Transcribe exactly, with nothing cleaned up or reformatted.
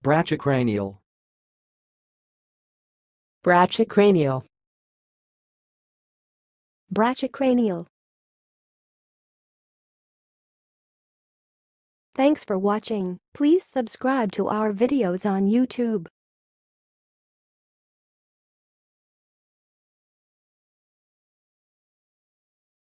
Brachycranial. Brachycranial. Brachycranial. Thanks for watching. Please subscribe to our videos on YouTube.